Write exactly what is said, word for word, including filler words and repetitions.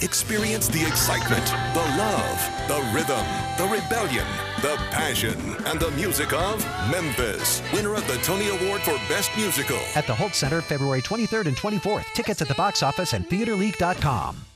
Experience the excitement, the love, the rhythm, the rebellion, the passion, and the music of Memphis, winner of the Tony Award for Best Musical. At the Hult Center, February twenty-third and twenty-fourth. Tickets at the box office and theater league dot com.